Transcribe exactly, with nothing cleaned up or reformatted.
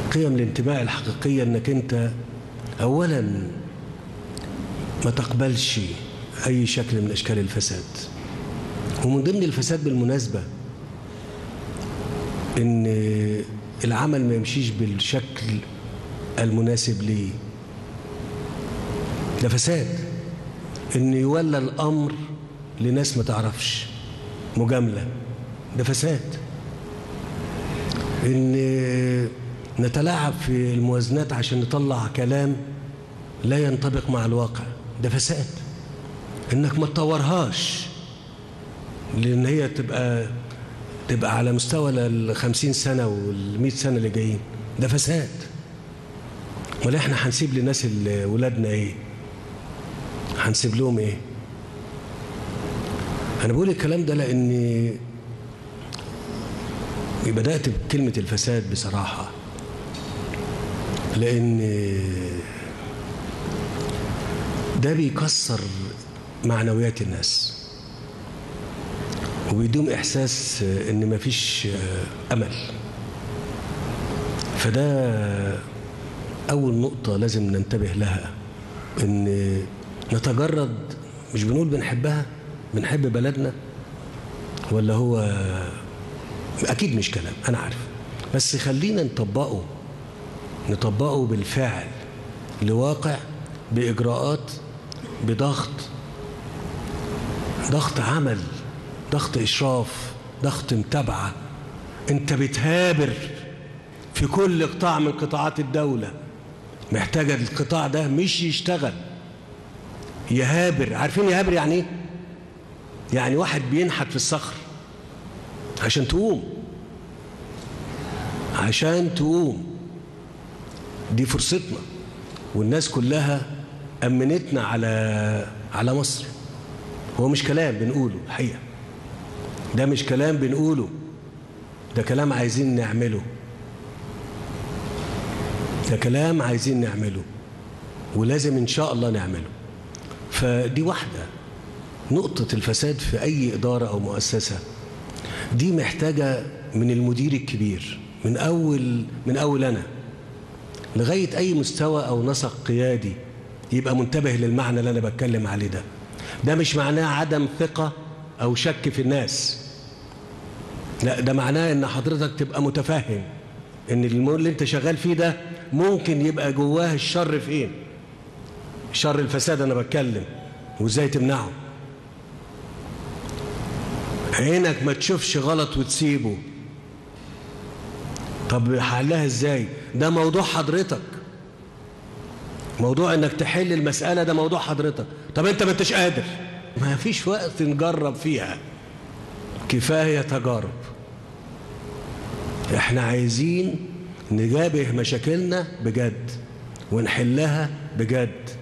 قيم الانتماء الحقيقية انك انت اولا ما تقبلش اي شكل من اشكال الفساد. ومن ضمن الفساد بالمناسبة ان العمل ما يمشيش بالشكل المناسب ليه، ده فساد. ان يولى الامر لناس ما تعرفش مجاملة، ده فساد. ان نتلاعب في الموازنات عشان نطلع كلام لا ينطبق مع الواقع، ده فساد. انك ما تطورهاش لان هي تبقى تبقى على مستوى الخمسين سنة والمئة سنة اللي جايين، ده فساد. ولا احنا هنسيب للناس اللي ولادنا ايه؟ هنسيب لهم ايه؟ انا بقول الكلام ده لاني بدأت بكلمة الفساد بصراحة، لأن ده بيكسر معنويات الناس وبيدوم إحساس إن مفيش أمل. فده أول نقطة لازم ننتبه لها، إن نتجرد. مش بنقول بنحبها، بنحب بلدنا، ولا هو أكيد مش كلام أنا عارف، بس خلينا نطبقه نطبقه بالفعل لواقع، بإجراءات، بضغط ضغط عمل، ضغط إشراف، ضغط متابعة. أنت بتهابر في كل قطاع من قطاعات الدولة، محتاجة القطاع ده مش يشتغل، يهابر. عارفين يهابر يعني إيه؟ يعني واحد بينحت في الصخر عشان تقوم عشان تقوم دي فرصتنا، والناس كلها أمنتنا على على مصر. هو مش كلام بنقوله الحقيقة، ده مش كلام بنقوله، ده كلام عايزين نعمله، ده كلام عايزين نعمله ولازم إن شاء الله نعمله. فدي واحدة، نقطة الفساد في أي إدارة أو مؤسسة دي محتاجة من المدير الكبير، من أول من أول أنا لغاية أي مستوى أو نسق قيادي يبقى منتبه للمعنى اللي أنا بتكلم عليه ده. ده مش معناه عدم ثقة أو شك في الناس، لا، ده معناه إن حضرتك تبقى متفهم إن اللي أنت شغال فيه ده ممكن يبقى جواه الشر فين، شر الفساد أنا بتكلم، وإزاي تمنعه. عينك ما تشوفش غلط وتسيبه. طب حلها ازاي؟ ده موضوع حضرتك، موضوع انك تحل المسألة ده موضوع حضرتك. طب انت ما انتش قادر، ما فيش وقت نجرب فيها، كفاية تجارب. احنا عايزين نجابه مشاكلنا بجد ونحلها بجد.